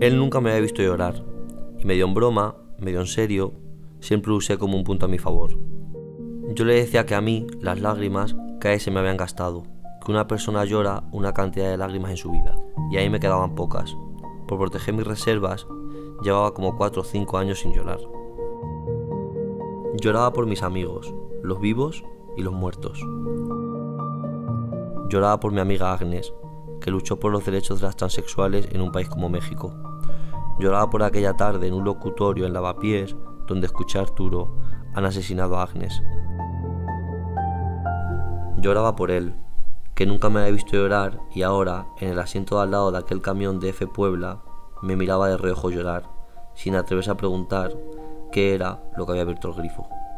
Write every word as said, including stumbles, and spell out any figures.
Él nunca me había visto llorar, y medio en broma, medio en serio, siempre lo usé como un punto a mi favor. Yo le decía que a mí las lágrimas cada vez se me habían gastado, que una persona llora una cantidad de lágrimas en su vida, y ahí me quedaban pocas. Por proteger mis reservas, llevaba como cuatro o cinco años sin llorar. Lloraba por mis amigos, los vivos y los muertos. Lloraba por mi amiga Agnes, que luchó por los derechos de las transexuales en un país como México. Lloraba por aquella tarde en un locutorio en Lavapiés, donde escuché a Arturo: han asesinado a Agnes. Lloraba por él, que nunca me había visto llorar y ahora, en el asiento de al lado de aquel camión de F Puebla, me miraba de reojo llorar, sin atreverse a preguntar qué era lo que había abierto el grifo.